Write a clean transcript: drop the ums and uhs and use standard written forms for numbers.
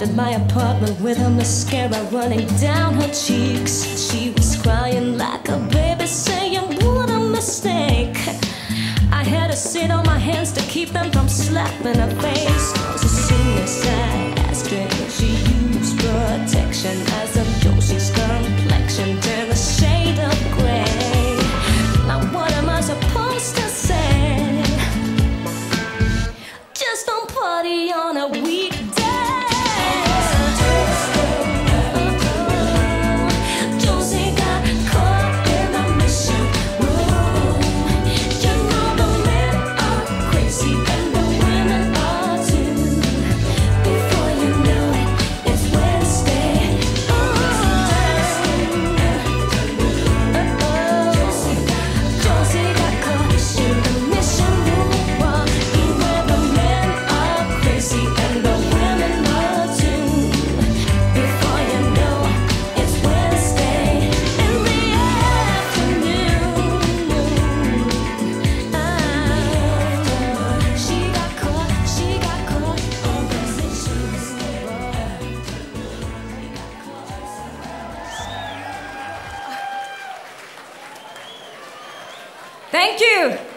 in my apartment with her mascara running down her cheeks. She was crying like a baby, saying what a mistake. I had to sit on my hands to keep them from slapping her face. 'Cause as soon as I asked her if she used protection, as a Yoshi's complexion turned a shade of gray. Now what am I supposed to say? Just don't party on a weekday. Thank you.